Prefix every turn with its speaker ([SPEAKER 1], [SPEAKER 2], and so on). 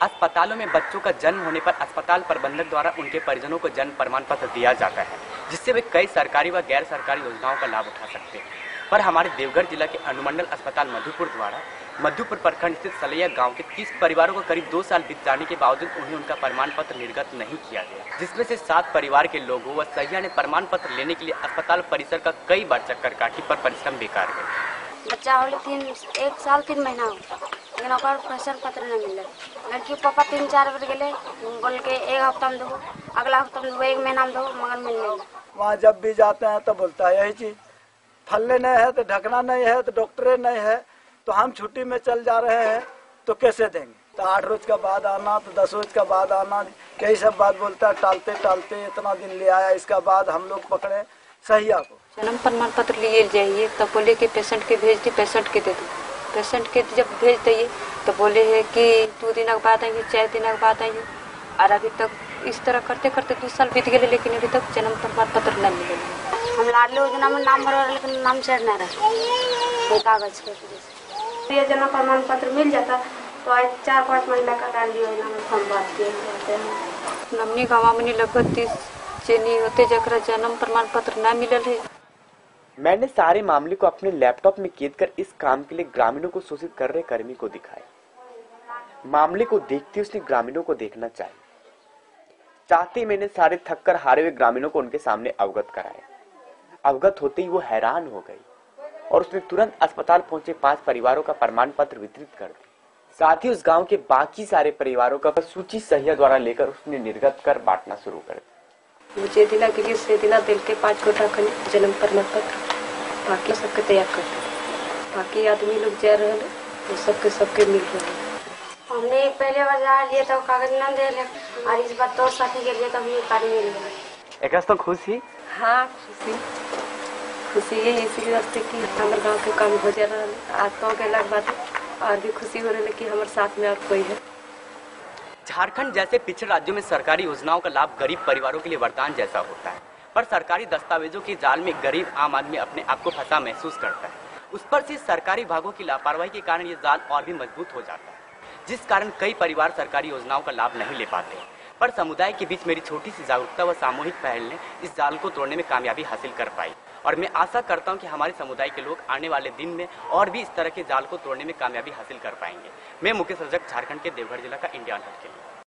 [SPEAKER 1] अस्पतालों में बच्चों का जन्म होने पर अस्पताल प्रबंधक द्वारा उनके परिजनों को जन्म प्रमाण पत्र दिया जाता है, जिससे वे कई सरकारी व गैर सरकारी योजनाओं का लाभ उठा सकते हैं। पर हमारे देवघर जिला के अनुमंडल अस्पताल मधुपुर द्वारा मधुपुर प्रखंड स्थित सलैया गांव के 30 परिवारों को करीब 2 साल बीत जाने के बावजूद उन्हें उनका प्रमाण पत्र निर्गत नहीं किया गया, जिसमें से 7 परिवार के लोगों व सहिया ने प्रमाण पत्र लेने के लिए अस्पताल परिसर का कई बार चक्कर काटी, पर परिश्रम बेकार गए।
[SPEAKER 2] बच्चा होले 1 साल 3 महीना हो, लेकिन ओकर प्रमाण पत्र नहीं मिले। लड़की पापा 3-4 बार गए, बोल के 1 हफ्ता में दो, अगला हफ्ता में दो, 1 महीना में दो, मगर मिल नहीं।
[SPEAKER 3] वहाँ जब भी जाते हैं तो बोलता है यही चीज, फलने नहीं है तो ढकना नहीं है तो डॉक्टरे नहीं है, तो हम छुट्टी में चल जा रहे हैं तो कैसे देंगे। तो 8 रोज का बाद आना, तो 10 रोज का बाद आना, यही सब बात बोलता है। टालते टालते इतना दिन ले आया, इसका बाद हम लोग पकड़े सहिया को।
[SPEAKER 4] जन्म प्रमाण पत्र लिए जाइए तो बोले कि पेशेंट के भेज दी, पेशेंट के दे दो। पेशेंट के जब भेज दिए तो बोले है कि 2 दिन के बाद आइए, 4 दिन के बाद आइए। और अभी तक इस तरह करते करते 2 साल बीत गए, लेकिन अभी तक जन्म प्रमाण पत्र नहीं मिले।
[SPEAKER 2] हम लाडली योजना में नाम भरवा, लेकिन नाम चढ़ नहीं रहा कागज के। ये जन्म प्रमाण पत्र मिल जाता तो आज 4-5 महीना का लाडली योजना में फॉर्म भर दिए।
[SPEAKER 4] नमनी गाँव में लगभग 30 चेनी होते जकरा जन्म प्रमाण पत्र न मिलल है।
[SPEAKER 1] मैंने सारे मामले को अपने लैपटॉप में कैद कर इस काम के लिए ग्रामीणों को शोषित कर रहे कर्मी को दिखाया। मामले को देखते उसने ग्रामीणों को देखना चाहिए। चाहते मैंने सारे थक कर हारे हुए ग्रामीणों को उनके सामने अवगत कराया। अवगत होते ही वो हैरान हो गई और उसने तुरंत अस्पताल पहुंचे 5 परिवारों का प्रमाण पत्र वितरित कर दिया। साथ ही उस गांव के बाकी सारे परिवारों का सूची सहिया द्वारा लेकर उसने निर्गत कर बांटना शुरू कर दिया।
[SPEAKER 4] मुझे दिला के लिए से दिला दिल के 5 गोटा खने जन्म प्रमाण पत्र बाकी सबके तैयार कर दिया। बाकी आदमी लोग जा रहे हैं तो सबके मिल रहे।
[SPEAKER 2] हमने पहले बार जा लिए तो कागज न दे ले, और इस बार तो साथी के लिए तो हमें कार्ड मिल गया।
[SPEAKER 1] एक तो खुशी,
[SPEAKER 4] हाँ खुशी यही इसी वास्ते कि हमारे गांव के काम हो जा रहा है। आज तो के अलग बात है, और भी खुशी हो रही है कि हमारे साथ में और कोई है।
[SPEAKER 1] झारखंड जैसे पिछड़े राज्यों में सरकारी योजनाओं का लाभ गरीब परिवारों के लिए वरदान जैसा होता है, पर सरकारी दस्तावेजों के जाल में गरीब आम आदमी अपने आप को फंसा महसूस करता है। उस पर से सरकारी विभागों की लापरवाही के कारण ये जाल और भी मजबूत हो जाता है, जिस कारण कई परिवार सरकारी योजनाओं का लाभ नहीं ले पाते। पर समुदाय के बीच मेरी छोटी सी जागरूकता व सामूहिक पहल ने इस जाल को तोड़ने में कामयाबी हासिल कर पाई, और मैं आशा करता हूं कि हमारे समुदाय के लोग आने वाले दिन में और भी इस तरह के जाल को तोड़ने में कामयाबी हासिल कर पाएंगे। मैं मुकेश रजक, झारखंड के देवघर जिला का इंडिया हट के लिए।